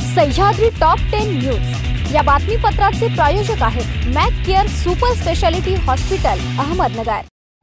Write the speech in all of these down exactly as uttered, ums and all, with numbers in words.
Sahyadri top ten news या बातमीपत्राचे प्रायोजक आहेत Mac care super speciality hospital Ahmednagar.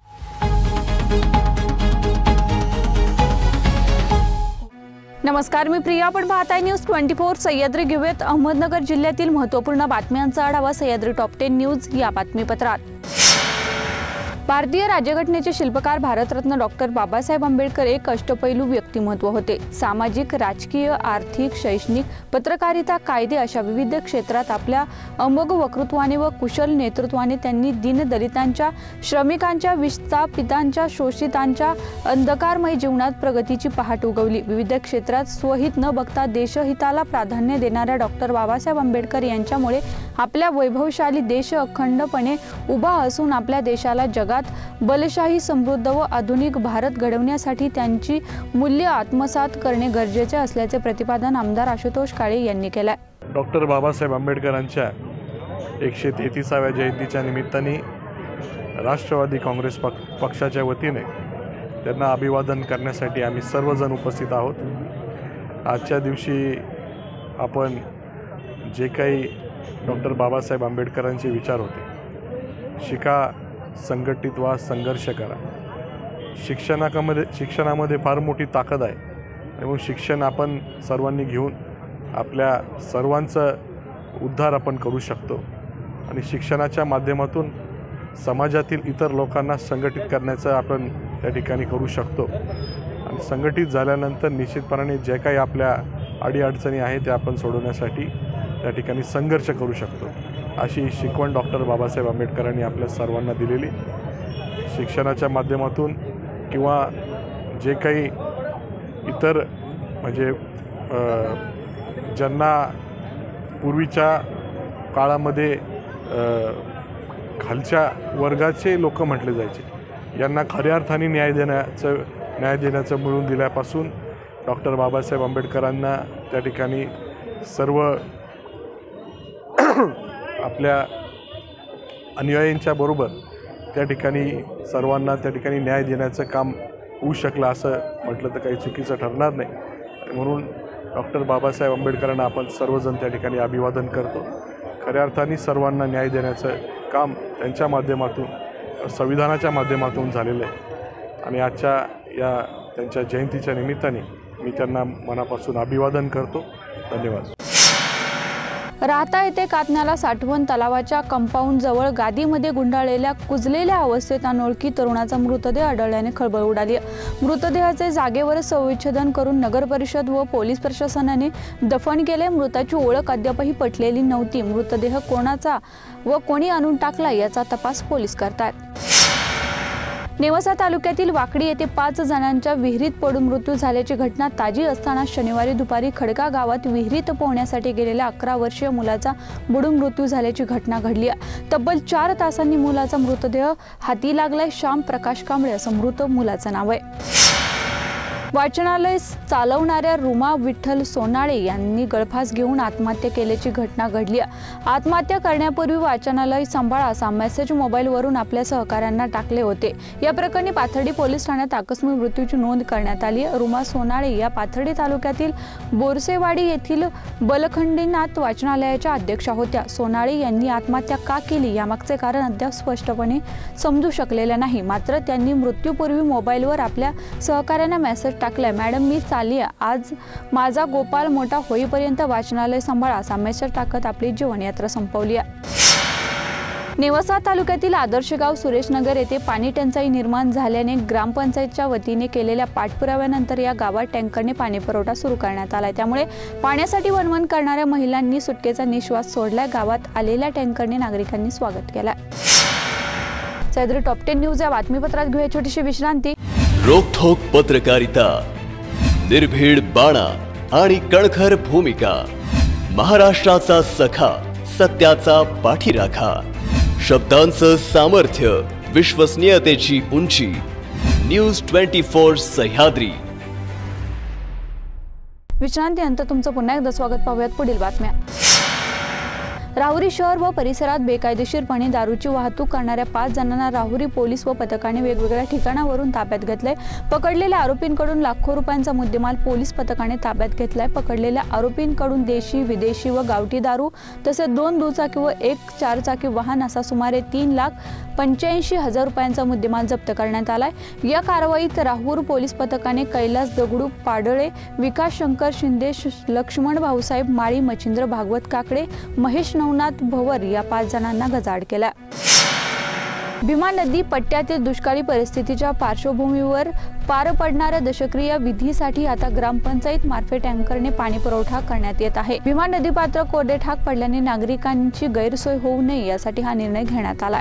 नमस्कार, मी प्रिया, आपण पाहताय न्यूज ट्वेंटी फोर सह्याद्री। घेऊयात अहमदनगर जिल्ह्यातील महत्त्वपूर्ण बातम्यांचा आढावा सह्याद्री टॉप टेन न्यूज या बातमीपत्रात। भारतीय राज्यघटनेचे शिल्पकार भारतरत्न डॉक्टर बाबासाहेब आंबेडकर एक अष्टपैलू व्यक्तिमत्व होते। सामाजिक, राजकीय, आर्थिक, शैक्षणिक, पत्रकारिता, कायदे अशा विविध क्षेत्रात आपल्या अमोघ वक्तृत्वाने व कुशल नेतृत्वाने त्यांनी दीनदलितांच्या, श्रमिकांच्या, विस्थापितांच्या, शोषितांच्या अंधकारमय जीवनात प्रगतीची पहाट उगवली। विविध क्षेत्रात स्वहित न बघता देशहिताला प्राधान्य देणाऱ्या डॉक्टर बाबासाहेब आंबेडकर यांच्यामुळे आपल्या वैभवशाली देश अखंडपणे उभा असून आपल्या देशाला जगात बलशाही, समृद्ध व आधुनिक भारत घडवण्यासाठी त्यांची मूल्य आत्मसात करणे गरजेचे असल्याचे प्रतिपादन आमदार आशुतोष काळे यांनी केले। डॉक्टर बाबासाहेब आंबेडकरांच्या एकशे तेहतीसाव्या जयंतीच्या निमित्ताने राष्ट्रवादी काँग्रेस पक्षाच्या वतीने त्यांना अभिवादन करण्यासाठी आम्ही सर्वजण उपस्थित आहोत। आजच्या दिवशी आपण जे काही डॉक्टर बाबासाहेब आंबेडकरांचे विचार होते, शिका, संघटित व्हा, संघर्ष करा। शिक्षणामध्ये शिक्षणामध्ये फार मोठी ताकद आहे, त्यामुळे शिक्षण आपण सर्वांनी घेऊन आपल्या सर्वांचा उद्धार आपण करू शकतो आणि शिक्षणाच्या माध्यमातून समाजातील इतर लोकांना संघटित करण्याचं आपण त्या ठिकाणी करू शकतो आणि संघटित झाल्यानंतर निश्चितपणाने जे काही आपल्या अडीअडचणी आहेत त्या आपण सोडवण्यासाठी त्या ठिकाणी संघर्ष करू शकतो, अशी शिकवण डॉक्टर बाबासाहेब आंबेडकरांनी आपल्या सर्वांना दिलेली। शिक्षणाच्या माध्यमातून किंवा जे काही इतर म्हणजे ज्यांना पूर्वीच्या काळामध्ये खालच्या वर्गाचे लोक म्हटले जायचे, यांना खऱ्या अर्थाने न्याय देण्याचं न्याय देण्याचं मिळवून दिल्यापासून डॉक्टर बाबासाहेब आंबेडकरांना त्या ठिकाणी सर्व आपल्या अनुयायींच्या बरोबर त्या ठिकाणी सर्वांना त्या ठिकाणी न्याय देण्याचं काम होऊ शकलं असं म्हटलं तर काही चुकीचं ठरणार नाही। म्हणून डॉक्टर बाबासाहेब आंबेडकरांना आपण सर्वजण त्या ठिकाणी अभिवादन करतो। खऱ्या अर्थाने सर्वांना न्याय देण्याचं काम त्यांच्या माध्यमातून, संविधानाच्या माध्यमातून झालेलं आहे आणि आजच्या या त्यांच्या जयंतीच्या निमित्ताने मी त्यांना मनापासून अभिवादन करतो। धन्यवाद। राहता येथे कातण्याला साठवण तलावाच्या कंपाऊंड जवळ गादीमध्ये गुंडाळलेल्या कुजलेल्या अवस्थेत अनोळखी तरुणाचा मृतदेह आढळल्याने खळबळ उडाली। मृतदेहाचे जागेवर शवविच्छेदन करून नगर परिषद व पोलीस प्रशासनाने दफन केले। मृताची ओळख अद्यापही पटलेली नव्हती। मृतदेह कोणाचा व कोणी आणून टाकला याचा तपास पोलीस करतात। नेवासा तालुक्यातील वाकडी येथे पाच जणांच्या विहिरीत पडून मृत्यू झाल्याची घटना ताजी असताना शनिवारी दुपारी खडका गावात विहिरीत पोहण्यासाठी गेलेल्या अकरा वर्षीय मुलाचा बुडून मृत्यू झाल्याची घटना घडली। तब्बल चार तासांनी मुलाचा मृतदेह हाती लागलाय। श्याम प्रकाश कांबळे असं मृत मुलाचं नाव आहे। वाचनालय चालवणाऱ्या रुमा विठ्ठल सोनाळे यांनी गळफास घेऊन आत्महत्या केल्याची घटना घडली। आत्महत्या करण्यापूर्वी वाचनालय सांभाळा असा मेसेज मोबाईलवरून आपल्या सहकाऱ्यांना टाकले होते। या प्रकरणी पाथर्डी पोलीस ठाण्यात आकस्मिक मृत्यूची नोंद करण्यात आली। रुमा सोनाळे या पाथर्डी तालुक्यातील बोरसेवाडी येथील बलखंडीनाथ वाचनालयाच्या अध्यक्षा होत्या। सोनाळे यांनी आत्महत्या का केली यामागचे कारण अद्याप स्पष्टपणे समजू शकलेले नाही। मात्र त्यांनी मृत्यूपूर्वी मोबाईलवर आपल्या सहकाऱ्यांना मेसेज टाकलाय, मॅडम मी चालली, आज माझा गोपाल मोठा होईपर्यंत वाचनालय सांभाळा असा मेसेज टाकत आपली जीवनयात्रा संपवली। नेवासा तालुक्यातील आदर्श गाव सुरेशनगर येथे पाणी टंचाई निर्माण झाल्याने ग्रामपंचायतच्या वतीने केलेल्या पाठपुराव्यानंतर या गावात टँकरने पाणी पुरवठा सुरू करण्यात आलाय। त्यामुळे पाण्यासाठी वणवण करणाऱ्या महिलांनी सुटकेचा निश्वास सोडलाय। गावात आलेल्या टँकरने नागरिकांनी स्वागत केलं। सह्याद्री टॉप टेन न्यूज या बातमीपत्रात घेऊया छोटीशी विश्रांती। रोखोक पत्रकारिता, निर्भीड बाणा आणि कणखर भूमिका, महाराष्ट्राचा सखा, सत्याचा पाठीराखा, शब्दांचं सामर्थ्य, विश्वसनीयतेची उंची, न्यूज ट्वेंटी फोर सह्याद्री। विश्रांतीनंतर तुमचं पुन्हा एकदा स्वागत। पाहूयात पुढील बातम्या। राहुरी शहर व परिसरात बेकायदेशीरपणे दारूची वाहतूक करणाऱ्या पाच जणांना राहुरी पोलीस व पथकाने वेगवेगळ्या ठिकाणावरून ताब्यात घेतले। पकडलेल्या आरोपींकडून लाखो रुपयांचा मुद्देमाल पोलीस पथकाने ताब्यात घेतलाय। पकडलेल्या आरोपींकडून देशी, विदेशी व गावठी दारू तसेच दोन दुचाकी व एक चारचाकी वाहन असा सुमारे तीन लाख पंच्याऐंशी हजार रुपयांचा मुद्देमाल जप्त करण्यात आलाय। या कारवाईत राहुरी पोलीस पथकाने कैलास दगडू पाडळे, विकास शंकर शिंदे, लक्ष्मण भाऊसाहेब माळी, मच्छिंद्र भागवत काकडे, महेश नवनाथ भवर या पाच जणांना गजाआड केला। भीमा नदी पट्ट्यातील दुष्काळी परिस्थितीच्या पार्श्वभूमीवर पार पडणाऱ्या दशक्रिया विधीसाठी आता ग्रामपंचायत मार्फत टँकरने पाणी पुरवठा करण्यात येत आहे। भीमा नदी पात्र कोरडे ठाक पडल्याने नागरिकांची गैरसोय होऊ नये यासाठी हा निर्णय घेण्यात आला।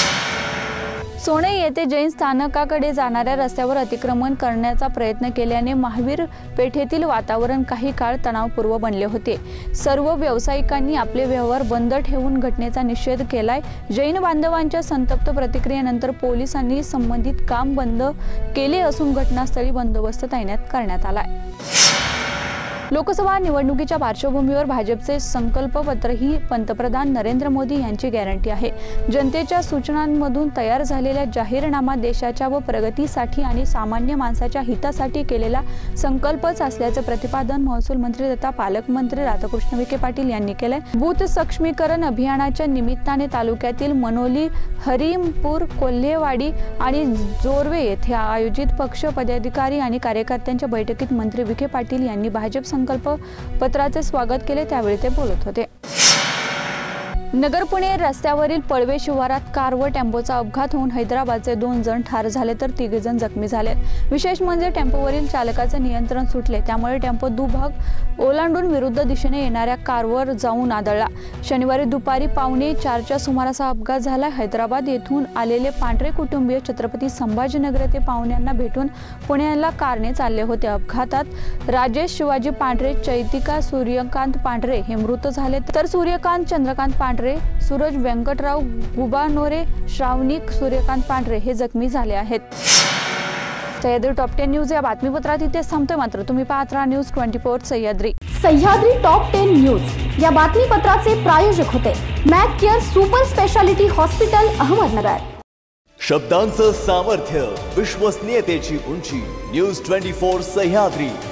सोने येथे जैन स्थानकाकडे जाणाऱ्या रस्त्यावर अतिक्रमण करण्याचा प्रयत्न केल्याने महावीर पेठेतील वातावरण काही काळ तणावपूर्ण बनले होते। सर्व व्यावसायिकांनी आपले व्यवहार बंद ठेवून घटनेचा निषेध केलाय। जैन बांधवांच्या संतप्त प्रतिक्रियेनंतर पोलिसांनी संबंधित काम बंद केले असून घटनास्थळी बंदोबस्त तैनात करण्यात आलाय। लोकसभा निवडणुकीच्या पार्श्वभूमीवर भाजपचे संकल्पपत्र ही पंतप्रधान नरेंद्र मोदी यांची गॅरंटी आहे। जनतेच्या सूचनांमधून तयार झालेला जाहीरनामा देशाच्या व प्रगतीसाठी आणि सामान्य माणसाच्या हितासाठी केलेला संकल्पच असल्याचे प्रतिपादन महसूल मंत्री तथा पालकमंत्री राधाकृष्ण विखे पाटील यांनी केले। बूथ सक्षमीकरण अभियानाच्या निमित्ताने तालुक्यातील मनोली, हरिमपूर, कोल्हेवाडी आणि जोरवे येथे आयोजित पक्ष पदाधिकारी आणि कार्यकर्त्यांच्या बैठकीत मंत्री विखे पाटील यांनी भाजप संकल्प पत्राचे स्वागत केले। त्यावेळी ते बोलत होते। नगर पुणे रस्त्यावरील पळवे शिवारात कार व टेम्पोचा अपघात होऊन हैदराबादचे दोन जण ठार झाले तर तिघ जण जखमी झाले। विशेष म्हणजे टेम्पोवरील चालकाचे नियंत्रण सुटले, त्यामुळे टेम्पो दुभाग ओलांडून विरुद्ध दिशेने येणाऱ्या कारवर जाऊन आदळला। शनिवारी दुपारी पावणे चारच्या सुमारास अपघात झाला। हैदराबाद येथून आलेले पांढरे कुटुंबीय छत्रपती संभाजीनगर येथे पाहुण्यांना भेटून पुण्याला कारने चालले होते। अपघातात राजेश शिवाजी पांढरे, चैतिका सूर्यकांत पांढरे हे मृत झाले तर सूर्यकांत चंद्रकांत पांढरे, सूरज व्यंकटराव गुबानोरे, श्रावणी सूर्यकांत पांढरे हे जखमी झाले आहेत। सह्याद्री टॉप टेन न्यूज या बातमीपत्रात इथे थांबतोय, मात्र तुम्ही पाहत राहा news twenty four Sahyadri. Sahyadri top ten news या बातमीपत्राचे प्रायोजक होते Mac care super speciality hospital, Ahmednagar. शब्दांचं सामर्थ्य, विश्वसनीयतेची उंची, न्यूज ट्वेंटी फोर सह्याद्री।